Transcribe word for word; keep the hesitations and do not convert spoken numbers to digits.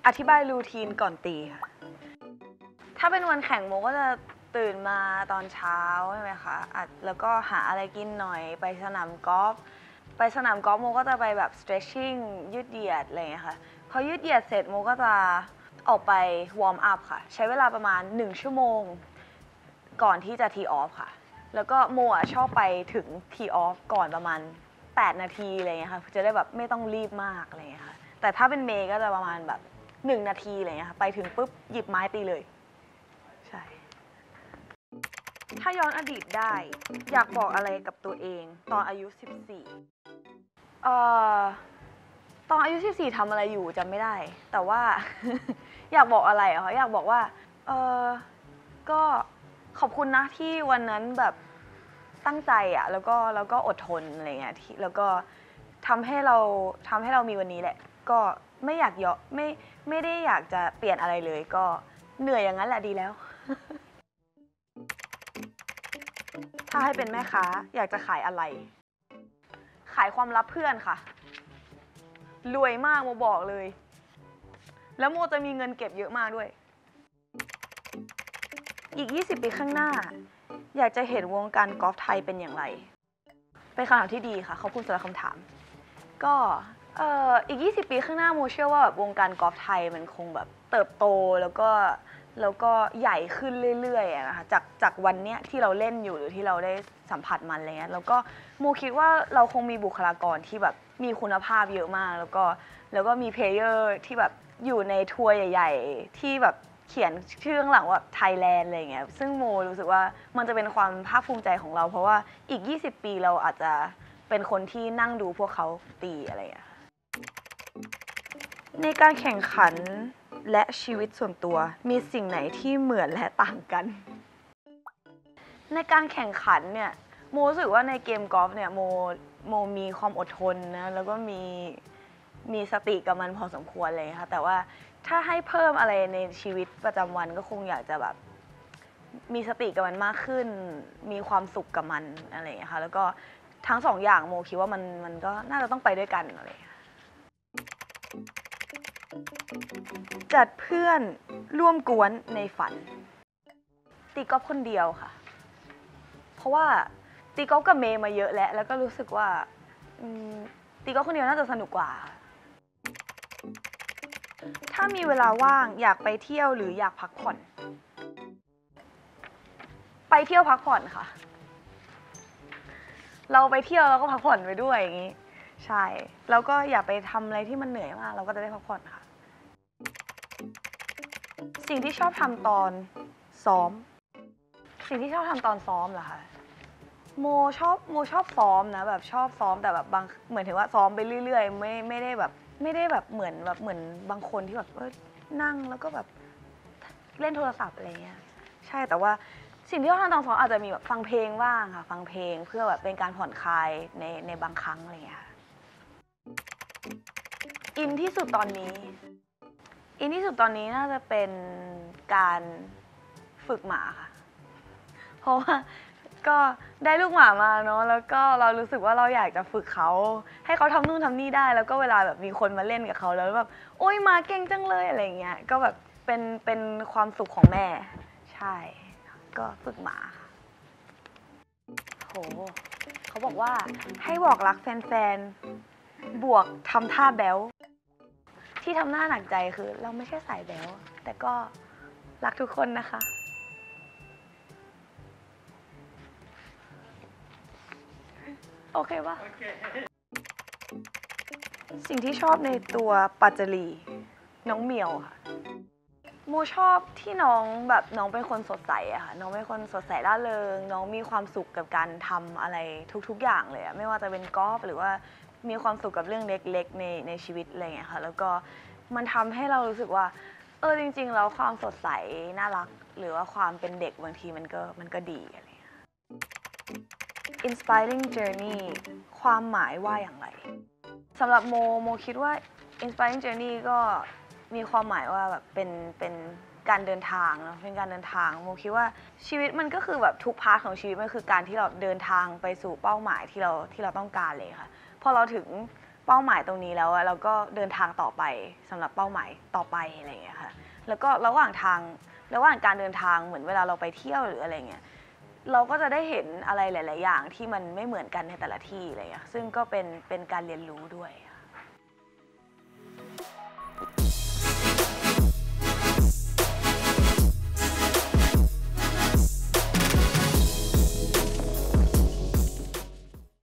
อธิบายรูทีนก่อนตีค่ะถ้าเป็นวันแข่งโมก็จะตื่นมาตอนเช้าใช่ไหมคะอ่ะแล้วก็หาอะไรกินหน่อยไปสนามกอล์ฟไปสนามกอล์ฟโมก็จะไปแบบ stretching ยืดเหยียดอะไรอย่างเงี้ยค่ะพอยืดเหยียดเสร็จโมก็จะออกไปวอร์มอัพค่ะใช้เวลาประมาณหนึ่งชั่วโมงก่อนที่จะทีออฟค่ะแล้วก็โมอ่ะชอบไปถึงทีออฟก่อนประมาณแปดนาทีอะไรเงี้ยค่ะจะได้แบบไม่ต้องรีบมากอะไรเงี้ยค่ะแต่ถ้าเป็นเมย์ก็จะประมาณแบบหนึ่งนาทีอะไรเงี้ยค่ะไปถึงปุ๊บหยิบไม้ตีเลยใช่ถ้าย้อนอดีตได้อยากบอกอะไรกับตัวเองตอนอายุสิบสี่เอ่อตอนอายุสิบสี่ทำอะไรอยู่จำไม่ได้แต่ว่า อยากบอกอะไรอ่ะอยากบอกว่าเออก็ขอบคุณนะที่วันนั้นแบบตั้งใจอ่ะแล้วก็แล้วก็อดทนอะไรเงี้ยแล้วก็ทำให้เราทำให้เรามีวันนี้แหละก็ไม่อยากยอไม่ไม่ได้อยากจะเปลี่ยนอะไรเลยก็เหนื่อยอย่างนั้นแหละดีแล้ว ถ้าให้เป็นแม่ค้าอยากจะขายอะไรขายความลับเพื่อนค่ะรวยมากโมบอกเลยแล้วโมจะมีเงินเก็บเยอะมากด้วยอีกยี่สิบปีข้างหน้าอยากจะเห็นวงการกอล์ฟไทยเป็นอย่างไรเป็นคำถามที่ดีค่ะขอบคุณสำหรับคำถามก็เอ่ออีกยี่สิบปีข้างหน้าโมเชื่อว่าแบบวงการกอล์ฟไทยมันคงแบบเติบโตแล้วก็แล้วก็ใหญ่ขึ้นเรื่อยๆนะคะจากจากวันเนี้ยที่เราเล่นอยู่หรือที่เราได้สัมผัสมันอะไรเงี้ยแล้วก็โมคิดว่าเราคงมีบุคลากรที่แบบมีคุณภาพเยอะมากแล้วก็แล้วก็มีเพลเยอร์ที่แบบอยู่ในทัวร์ใหญ่ๆที่แบบเขียนชื่อข้างหลังว่าไทยแลนด์อะไรเงี้ยซึ่งโมรู้สึกว่ามันจะเป็นความภาคภูมิใจของเราเพราะว่าอีกยี่สิบปีเราอาจจะเป็นคนที่นั่งดูพวกเขาตีอะไรอย่างเงี้ยในการแข่งขันและชีวิตส่วนตัวมีสิ่งไหนที่เหมือนและต่างกันในการแข่งขันเนี่ยโมรู้สึกว่าในเกมกอล์ฟเนี่ยโมโมมีความอดทนนะแล้วก็มีมีสติกับมันพอสมควรเลยค่ะแต่ว่าถ้าให้เพิ่มอะไรในชีวิตประจำวันก็คงอยากจะแบบมีสติกับมันมากขึ้นมีความสุขกับมันอะไรอย่างเงี้ยค่ะแล้วก็ทั้งสองอย่างโมคิดว่ามันมันก็น่าจะต้องไปด้วยกันอะไรอย่างเงี้ยจัดเพื่อนร่วมกวนในฝันตีกอล์ฟคนเดียวค่ะเพราะว่าตีกอล์ฟกับเมย์มาเยอะแล้วแล้วก็รู้สึกว่าตีกอล์ฟคนเดียวน่าจะสนุกกว่าถ้ามีเวลาว่างอยากไปเที่ยวหรืออยากพักผ่อนไปเที่ยวพักผ่อนค่ะเราไปเที่ยวแล้วก็พักผ่อนไปด้วยอย่างนี้ใช่แล้วก็อย่าไปทำอะไรที่มันเหนื่อยมากเราก็จะได้พักผ่อนค่ะสิ่งที่ชอบทำตอนซ้อมสิ่งที่ชอบทำตอนซ้อมเหรอคะโมชอบโมชอบซ้อมนะแบบชอบซ้อมแต่แบบบางเหมือนถึงว่าซ้อมไปเรื่อยๆไม่ไม่ได้แบบไม่ได้แบบเหมือนแบบเหมือนบางคนที่แบบเออนั่งแล้วก็แบบเล่นโทรศัพท์อะไรเงี้ยใช่แต่ว่าสิ่งที่ชอบทำตอนซ้อมอาจจะมีแบบฟังเพลงบ้างค่ะฟังเพลงเพื่อแบบเป็นการผ่อนคลายในในบางครั้งอะไรเงี้ยอินที่สุดตอนนี้อินที่สุดตอนนี้น่าจะเป็นการฝึกหมาค่ะเพราะว่าก็ได้ลูกหมามาเนาะแล้วก็เรารู้สึกว่าเราอยากจะฝึกเขาให้เขาทำนู่นทำนี่ได้แล้วก็เวลาแบบมีคนมาเล่นกับเขาแล้วแบบโอ๊ยหมาเก่งจังเลยอะไรเงี้ยก็แบบเป็นเป็นความสุขของแม่ใช่ก็ฝึกหมาค่ะโหเขาบอกว่าให้บอกรักแฟนๆบวกทำท่าแบ๊วที่ทำหน้าหนักใจคือเราไม่ใช่สายแบ๊วแต่ก็รักทุกคนนะคะโอเคปะ okay. สิ่งที่ชอบในตัวปัจจรีน้องเมียวค่ะโมชอบที่น้องแบบน้องเป็นคนสดใสอะค่ะน้องเป็นคนสดใสร่าเริงน้องมีความสุขกับการทำอะไรทุกๆอย่างเลยอะไม่ว่าจะเป็นกอล์ฟหรือว่ามีความสุขกับเรื่องเล็กๆในในชีวิตอะไรอย่างเงี้ยค่ะแล้วก็มันทำให้เรารู้สึกว่าเออจริงๆแล้วความสดใสน่ารักหรือว่าความเป็นเด็กบางทีมันก็มันก็ดีอะไรอย่างเงี้ย inspiring journey ความหมายว่าอย่างไรสำหรับโมโมคิดว่า inspiring journey ก็มีความหมายว่าแบบเป็นเป็นการเดินทางเนาะเป็นการเดินทางโมคิดว่าชีวิตมันก็คือแบบทุกพาร์ทของชีวิตมันคือการที่เราเดินทางไปสู่เป้าหมายที่เราที่เราต้องการเลยค่ะพอเราถึงเป้าหมายตรงนี้แล้วเราก็เดินทางต่อไปสำหรับเป้าหมายต่อไปอะไรอย่างเงี้ยค่ะแล้วก็ระหว่างทางระหว่างการเดินทางเหมือนเวลาเราไปเที่ยวหรืออะไรเงี้ยเราก็จะได้เห็นอะไรหลายๆอย่างที่มันไม่เหมือนกันในแต่ละที่อะไรอย่างเงี้ยซึ่งก็เป็นเป็นการเรียนรู้ด้วย